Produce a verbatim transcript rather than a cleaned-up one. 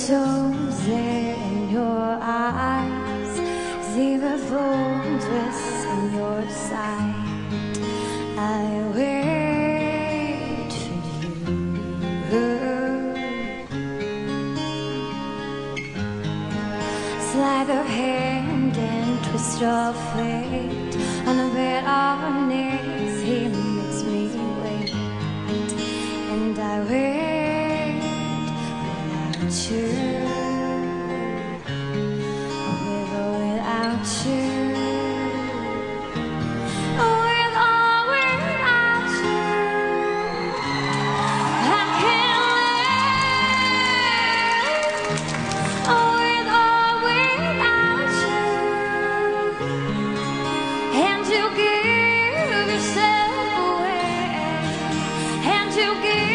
stones in your eyes, see the full twist in your side. I wait for you. Sleight of hand and twist of fate, on the bed our knees he makes me wait, and I wait without you. With or without you, with or without you, I can't live. With or without you, and you give yourself away, and you give